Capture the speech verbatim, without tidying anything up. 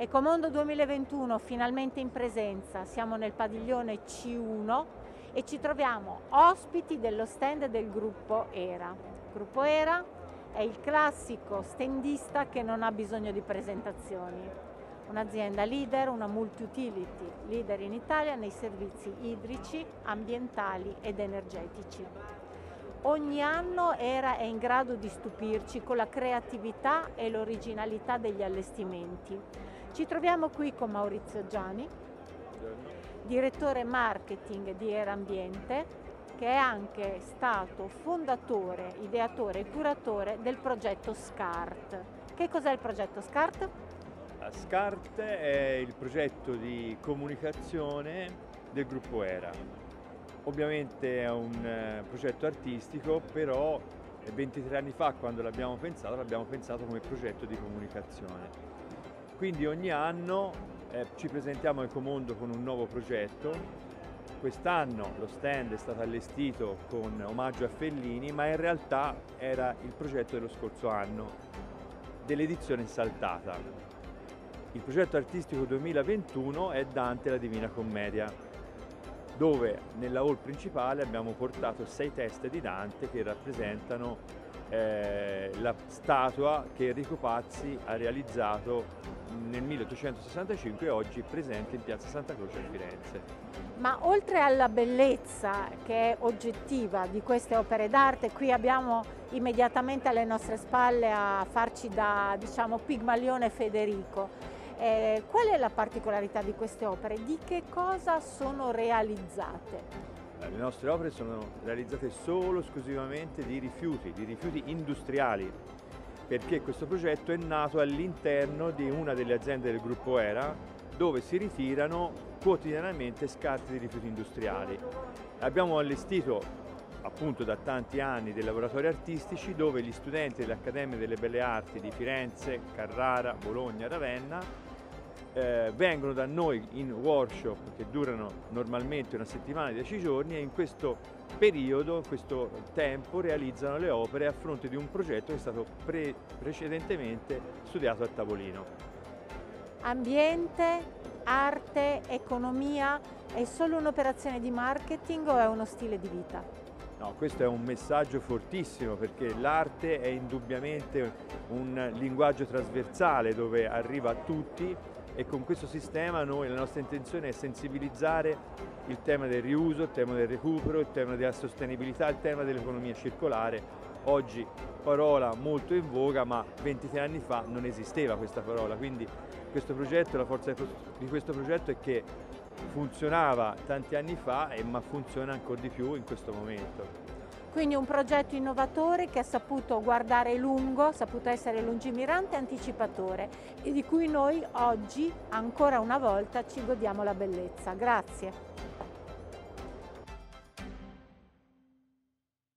Ecomondo duemilaventuno finalmente in presenza, siamo nel padiglione C uno e ci troviamo ospiti dello stand del gruppo ERA. Il gruppo ERA è il classico standista che non ha bisogno di presentazioni. Un'azienda leader, una multi-utility leader in Italia nei servizi idrici, ambientali ed energetici. Ogni anno ERA è in grado di stupirci con la creatività e l'originalità degli allestimenti. Ci troviamo qui con Maurizio Giani, direttore marketing di ERA Ambiente, che è anche stato fondatore, ideatore e curatore del progetto SCART. Che cos'è il progetto SCART? SCART è il progetto di comunicazione del gruppo ERA. Ovviamente è un eh, progetto artistico, però ventitré anni fa, quando l'abbiamo pensato, l'abbiamo pensato come progetto di comunicazione. Quindi ogni anno eh, ci presentiamo a Ecomondo con un nuovo progetto. Quest'anno lo stand è stato allestito con omaggio a Fellini, ma in realtà era il progetto dello scorso anno, dell'edizione saltata. Il progetto artistico duemilaventuno è Dante e la Divina Commedia, dove nella hall principale abbiamo portato sei teste di Dante che rappresentano eh, la statua che Enrico Pazzi ha realizzato nel milleottocentosessantacinque e oggi presente in Piazza Santa Croce a Firenze. Ma oltre alla bellezza che è oggettiva di queste opere d'arte, qui abbiamo immediatamente alle nostre spalle a farci da, diciamo, Pigmalione Federico. Eh, qual è la particolarità di queste opere? Di che cosa sono realizzate? Le nostre opere sono realizzate solo esclusivamente di rifiuti, di rifiuti industriali, perché questo progetto è nato all'interno di una delle aziende del gruppo ERA, dove si ritirano quotidianamente scarti di rifiuti industriali. Abbiamo allestito appunto da tanti anni dei laboratori artistici dove gli studenti dell'Accademia delle Belle Arti di Firenze, Carrara, Bologna, Ravenna eh, vengono da noi in workshop che durano normalmente una settimana, dieci giorni, e in questo periodo, in questo tempo, realizzano le opere a fronte di un progetto che è stato pre precedentemente studiato a tavolino. Ambiente, arte, economia, è solo un'operazione di marketing o è uno stile di vita? No, questo è un messaggio fortissimo, perché l'arte è indubbiamente un linguaggio trasversale dove arriva a tutti, e con questo sistema noi, la nostra intenzione è sensibilizzare il tema del riuso, il tema del recupero, il tema della sostenibilità, il tema dell'economia circolare. Oggi parola molto in voga, ma ventitré anni fa non esisteva questa parola, quindi questo progetto, la forza di questo progetto è che funzionava tanti anni fa, ma funziona ancora di più in questo momento. Quindi un progetto innovatore che ha saputo guardare lungo, ha saputo essere lungimirante e anticipatore, e di cui noi oggi ancora una volta ci godiamo la bellezza. Grazie.